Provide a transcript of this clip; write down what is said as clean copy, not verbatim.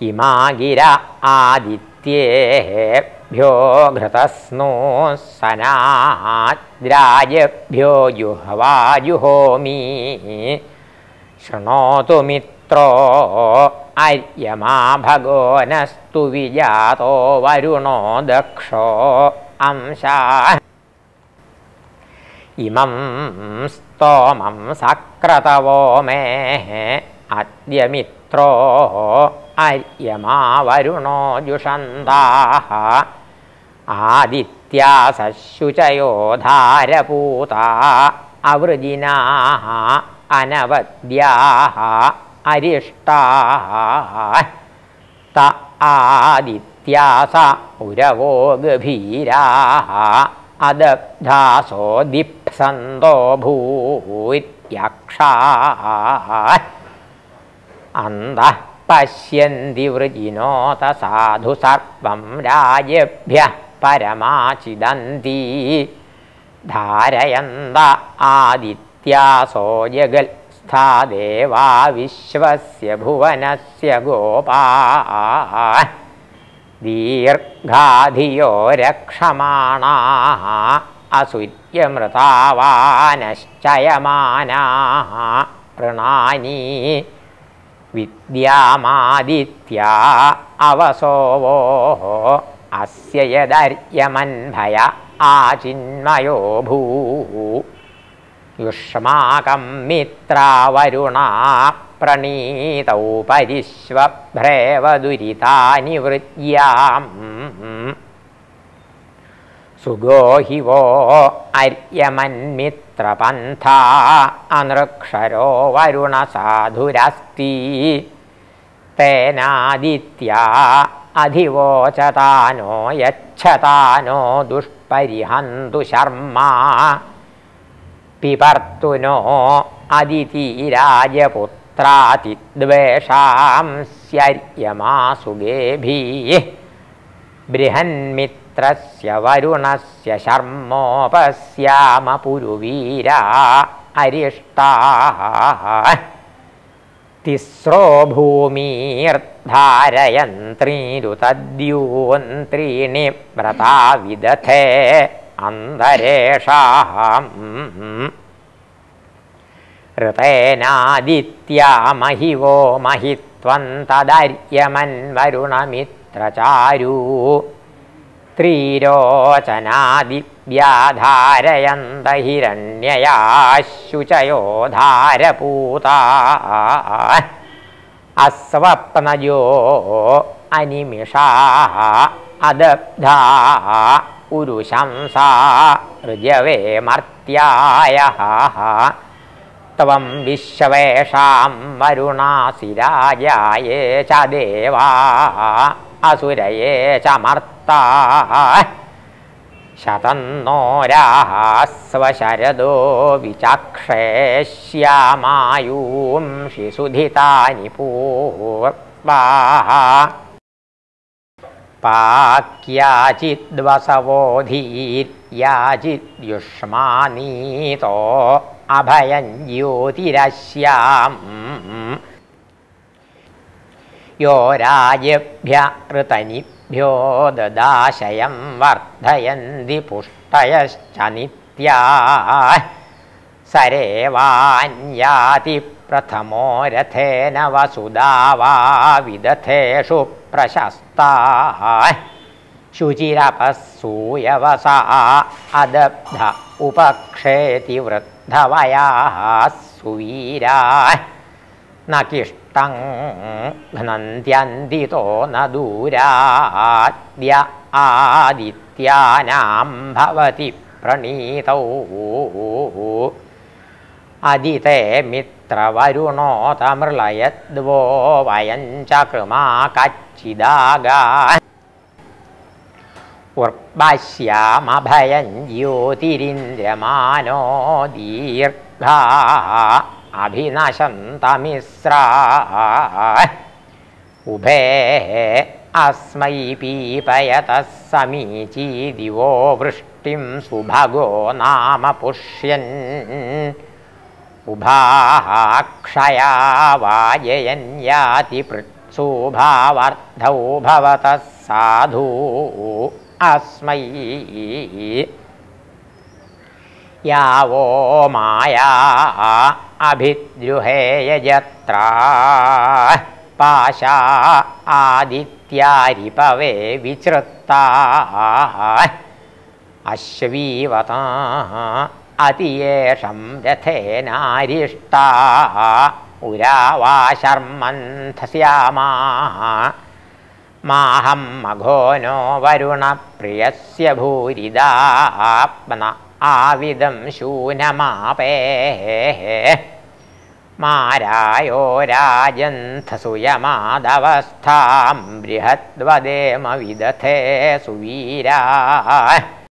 इमा गिरा आदित्येभ्यो घृतस्नुः सनाद्राजभ्यो जुह्वा जुहोमि शृणोतु मित्रो अर्यमा भगो नस्तु विजातो वरुणो दक्षो अंशा इमं स्तोमं सक्रतवो मे अद्य मित्रो अर्यमा वरुणो जुषन्ताः आदित्या सशुचयो धारपूता अवृजिनाः अनवद्याः अरिष्टाः त आदित्या स उरवो गभीराः अदब्धासो दिप्सन्तो भूत्यक्षाः अन्तः पश्यन्ति वृजिनोत साधु सर्वं राजेभ्यः परमाचिदन्ति धारयन्त आदित्यासो जगल्स्था देवा विश्वस्य भुवनस्य गोपाः दीर्घाधियो रक्षमाणाः असुर्यमृतावानश्चयमानाः प्रणानि विद्यामादित्या अवसोवोः अस्य यदर्यमन्भय आचिन्मयो भूः युष्माकं मित्रा वरुणा प्रणीतौ परिश्वभ्रेव दुरितानि वृज्याम् सुगोहि वो अर्यमन्मित्रपन्था अनृक्षरो वरुणसाधुरस्ति तेनादित्या अधिवोचतानो यच्छतानो दुष्परिहन्तु शर्मा पिबर्तुनो अदितिराजपुत्रातिद्वेषांस्यर्यमासुगेभिः बृहन्मित्रस्य वरुणस्य शर्मोपस्याम पुरुवीरा अरिष्टाः तिस्रो भूमिर्धारयन्त्रीरुतद्यून्त्रीणि व्रता विदथे अन्धरेषाम् ऋतेनादित्या महिवो महित्वन्तदर्यमन्वरुणमित्रचारू त्रिरोचनादिव्याधारयन्त हिरण्ययाशुचयो धारपूताः अस्वप्नजो अनिमिषाः अदब्धाः उरुशंसा ऋजवे मर्त्यायः त्वं विश्वेषां वरुणासि राजाये च देवाः असुरये च मर्ताः शतन्नो राः स्वशरदो विचक्षे श्यामायूंषि सुधितानि पूर्वाः पाक्याचिद्वसवोधीर्याचिद्युष्मानीतो अभयं ज्योतिरस्याम् यो राजेभ्य ऋतनिभ्यो ददाशयं वर्धयन्ति पुष्टयश्च नित्याः सरेवान्याति प्रथमो रथेन वसुदावा विदथेषु प्रशस्ताः शुचिरपसूयवसा अदब्ध उपक्षेति वृद्धवयाः सुवीराः न किष्टं घ्नन्त्यन्दितो न दूराद्य आदित्यानां भवति प्रणीतौ अदिते मित्रवरुणोतमृळयद्वो वयं चकृमा कच्चिदागा उर्वश्यामभयं ज्योतिरिन्द्यमानो दीर्घाः अभिनशन्तमिस्राः उभे अस्मै पीपयतः समीची दिवो वृष्टिं सुभगो नाम पुष्यन् उभाः क्षया वाजयन् याति शुभावर्धौ भवतः साधु अस्मै यावो माया अभिद्रुहेय यत्रा पाशा आदित्यारिपवे विचृत्ता अश्वीवता अतियेषं रथेनारिष्टा उरावा शर्मन्थस्यामा माहं मघोनो वरुणप्रियस्य भूरिदाप्न आविदं शूनमापेः मारायो राजन्थसुयमादवस्थां बृहद्वदेम विदथे सुवीरा